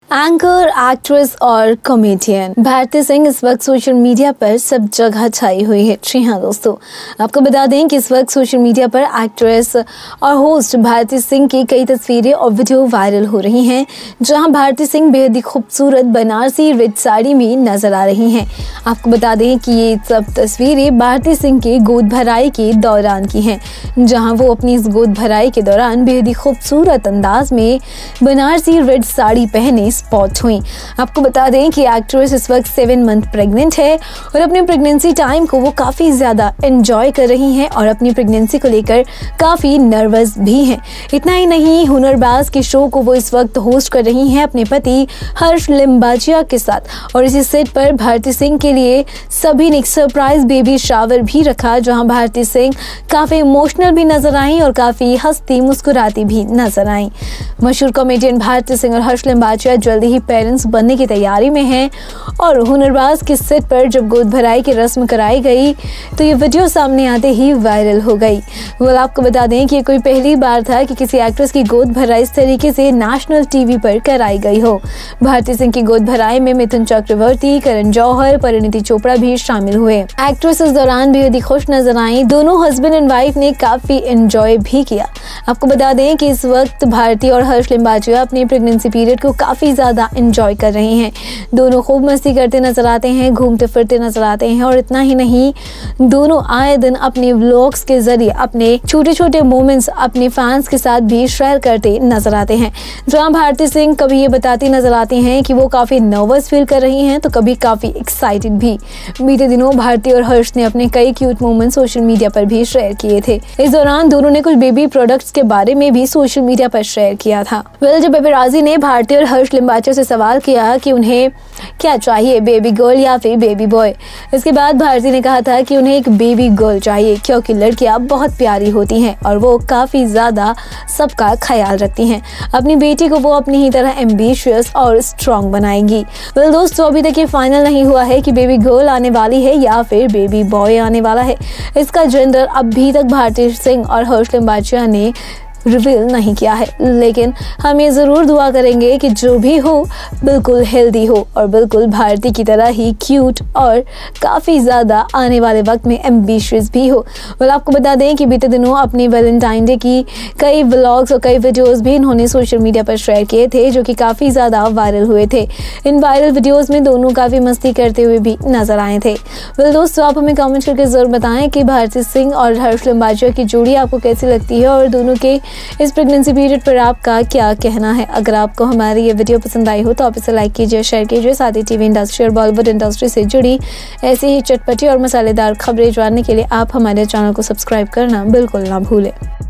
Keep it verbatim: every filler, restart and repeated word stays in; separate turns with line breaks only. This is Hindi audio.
एंकर, एक्ट्रेस और कॉमेडियन भारती सिंह इस वक्त सोशल मीडिया पर सब जगह छाई हुई है। जी हाँ दोस्तों, आपको बता दें कि इस वक्त सोशल मीडिया पर एक्ट्रेस और होस्ट भारती सिंह की कई तस्वीरें और वीडियो वायरल हो रही हैं, जहां भारती सिंह बेहद ही खूबसूरत बनारसी रेड साड़ी में नजर आ रही हैं। आपको बता दें कि ये सब तस्वीरें भारती सिंह के गोद भराई के दौरान की हैं, जहां वो अपनी इस गोद भराई के दौरान बेहद ही खूबसूरत अंदाज में बनारसी रेड साड़ी पहने स्पॉट हुई। आपको बता दें कि एक्ट्रेस इस वक्त सेवन मंथ प्रेग्नेंट है और अपने प्रेगनेंसी टाइम को वो काफी ज्यादा एंजॉय कर रही हैं और अपनी प्रेगनेंसी को लेकर काफी नर्वस भी हैं। इतना ही नहीं, हुनरबाज के शो को वो इस वक्त होस्ट कर रही हैं अपने पति हर्ष लिम्बाचिया के साथ, और इसी सेट पर भारती सिंह के लिए सभी ने एक सरप्राइज बेबी शावर भी रखा, जहां भारती सिंह काफी इमोशनल भी नजर आई और काफी हंसती मुस्कुराती भी नजर आई। मशहूर कॉमेडियन भारती सिंह और हर्ष लिम्बाचिया जल्दी ही पेरेंट्स बनने की तैयारी में हैं, और हुनरबाज के सेट पर जब गोद भराई की रस्म कराई गई तो ये वीडियो सामने आते ही वायरल हो गई। वो आपको बता दें कि ये कोई पहली बार था कि किसी एक्ट्रेस की गोद भराई इस तरीके से नेशनल टीवी पर कराई गई हो। भारती सिंह की गोद भराई में मिथुन चक्रवर्ती, करण जौहर, परिणीति चोपड़ा भी शामिल हुए। एक्ट्रेस इस दौरान बेहद ही खुश नजर आई। दोनों हस्बैंड एंड वाइफ ने काफी एंजॉय भी किया। आपको बता दें कि इस वक्त भारती और हर्ष लिम्बाचिया अपनी प्रेगनेंसी पीरियड को काफी ज्यादा एंजॉय कर रहे हैं। दोनों खूब मस्ती करते नजर आते हैं, घूमते फिरते नजर आते हैं, और इतना ही नहीं, दोनों आए दिन अपने व्लॉग्स के जरिए अपने छोटे छोटे मोमेंट्स अपने फैंस के साथ भी शेयर करते नजर आते हैं। जहां भारती सिंह कभी ये बताती नजर आती हैं कि वो काफी नर्वस फील कर रही हैं, तो कभी काफी एक्साइटेड भी। बीते दिनों भारती और हर्ष ने अपने कई क्यूट मोमेंट सोशल मीडिया पर भी शेयर किए थे। इस दौरान दोनों ने कुछ बेबी प्रोडक्ट्स के बारे में भी सोशल मीडिया पर शेयर किया था। वेल, जब पेपराजी ने भारती और हर्ष लिम्बाचिया से सवाल किया कि उन्हें क्या चाहिए, बेबी गर्ल या फिर बेबी बॉय, इसके बाद भारती ने कहा था कि उन्हें एक बेबी गर्ल चाहिए, क्योंकि लड़कियां बहुत प्यारी होती हैं और वो काफी ज्यादा सबका ख्याल रखती हैं। अपनी बेटी को वो अपनी ही तरह एम्बिशियस और स्ट्रॉन्ग बनाएंगी। वेल दोस्तों, अभी तक ये फाइनल नहीं हुआ है कि बेबी गर्ल आने वाली है या फिर बेबी बॉय आने वाला है। इसका जेंडर अभी तक भारती सिंह और हर्ष लिम्बाचिया ने रिवील नहीं किया है, लेकिन हम ये जरूर दुआ करेंगे कि जो भी हो बिल्कुल हेल्दी हो और बिल्कुल भारती की तरह ही क्यूट और काफ़ी ज़्यादा आने वाले वक्त में एम्बिशियस भी हो। वेल, आपको बता दें कि बीते दिनों अपनी वैलेंटाइन डे की कई व्लॉग्स और कई वीडियोस भी इन्होंने सोशल मीडिया पर शेयर किए थे, जो कि काफ़ी ज़्यादा वायरल हुए थे। इन वायरल वीडियोज़ में दोनों काफ़ी मस्ती करते हुए भी नजर आए थे। वेल दोस्तों, आप हमें कॉमेंट करके ज़रूर बताएं कि भारती सिंह और हर्ष लिम्बाचिया की जोड़ी आपको कैसी लगती है और दोनों के इस प्रेगनेंसी पीरियड पर आपका क्या कहना है। अगर आपको हमारी ये वीडियो पसंद आई हो तो आप इसे लाइक कीजिए, शेयर कीजिए। साथ ही टीवी इंडस्ट्री और बॉलीवुड इंडस्ट्री से जुड़ी ऐसी ही चटपटी और मसालेदार खबरें जानने के लिए आप हमारे चैनल को सब्सक्राइब करना बिल्कुल ना भूलें।